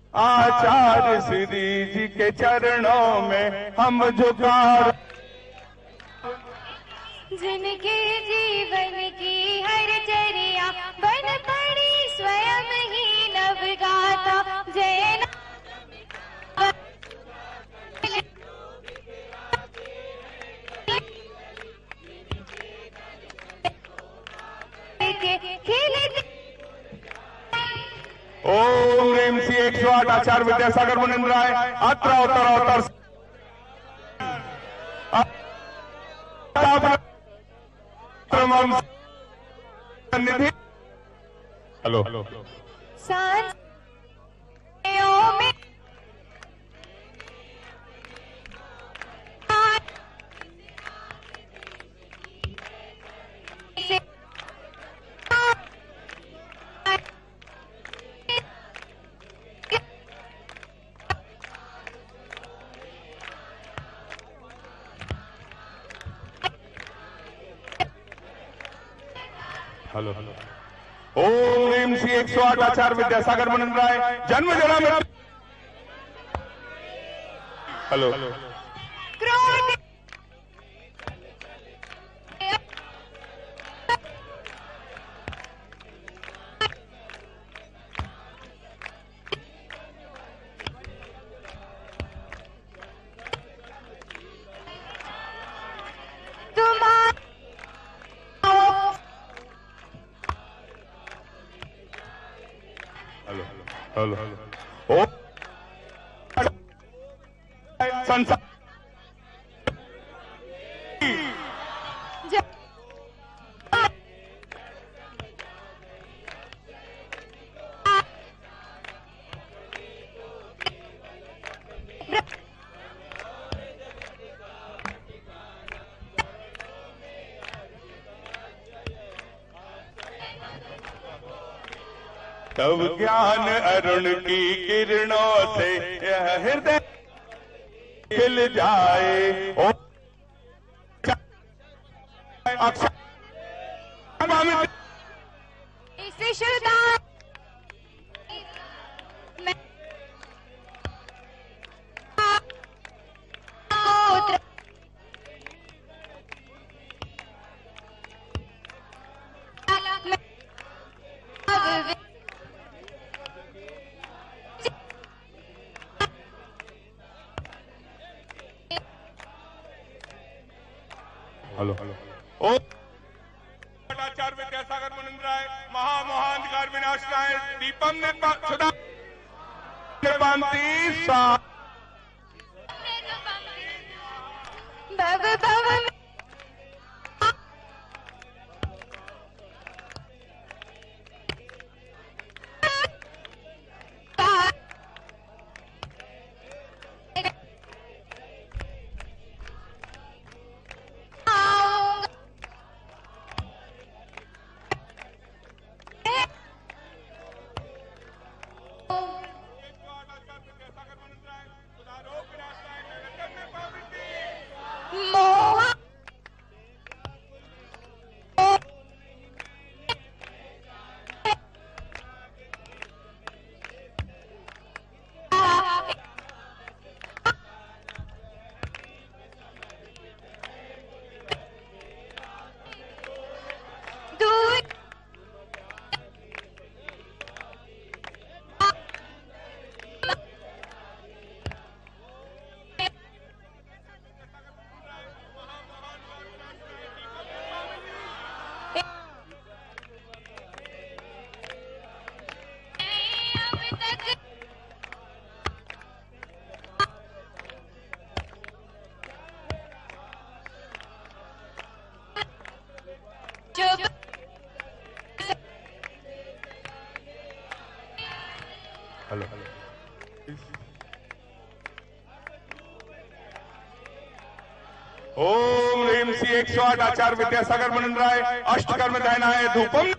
आचार्य श्री जी के चरणों में हम झुका। जिनके जीवन की हर चर्या बन पड़ी स्वयं ही नवगाथा। जय ओम ह्रीं श्री 108 आचार्य विद्यासागर मुनींद्र राय अत्र उत्तर सन्निधि। हेलो हेलो ओम ह्रीं श्री 108 आचार्य विद्यासागर मुनींद्र राय जन्म जरा में। हेलो हेलो ओ संसार तब ज्ञान अरुण की किरणों से यह हृदय खिल जाए। इसे शुद्धा हेलो ओ आचार्य विद्यासागर मुनींद्र राय महामोहांधकार विनाशनाय दीपम निर्वांति भव भव हेलो ओम ह्रीं श्री 108 आचार्य विद्यासागर मुनींद्र राय अष्टकर्म दहनाय धूपम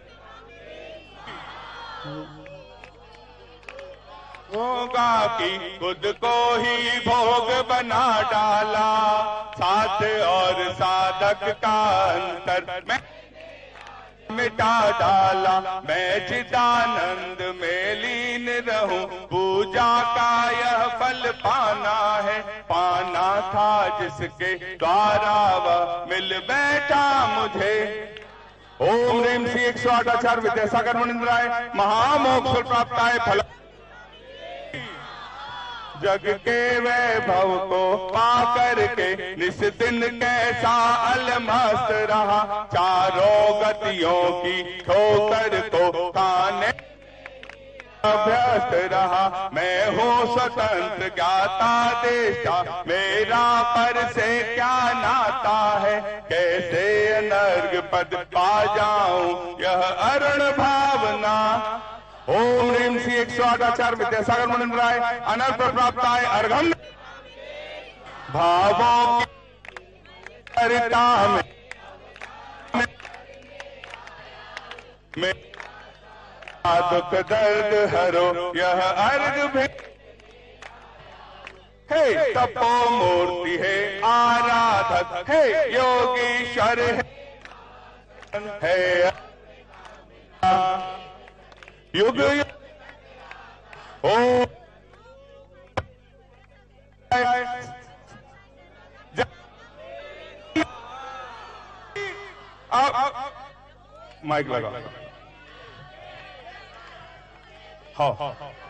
होगा कि खुद को ही भोग बना डाला साध और साधक का अंतर में मिटा डाला, मैं चिदानंद में लीन रहूं, पूजा का यह फल पाना है, पाना था जिसके द्वारा वह मिल बैठा मुझे। ओम ह्रीं श्री 108 आचार्य विद्यासागर मुनिंद्राय महामोक्ष फल प्राप्ताय फल। जग के वैभव को पा करके निस दिन कैसा अलमस्त रहा, चारों गतियों की ठोकर को खाने अभ्यस्त रहा। मैं हूँ स्वतंत्र ज्ञाता देशा, मेरा पर से क्या नाता है, कैसे अनर्घ पद पा जाऊं यह अरुण भावना। ओम ह्रीं श्री 108 आचार्य विद्यासागर मुनिंद्राय अनर्घ प्राप्ताय अर्घम। भावों की हरिता में दुख दर्द हरो यह अर्घ भी। हे तपो मूर्ति है आराधक, हे योगीश्वर है युग ओ माइक लगा। हाँ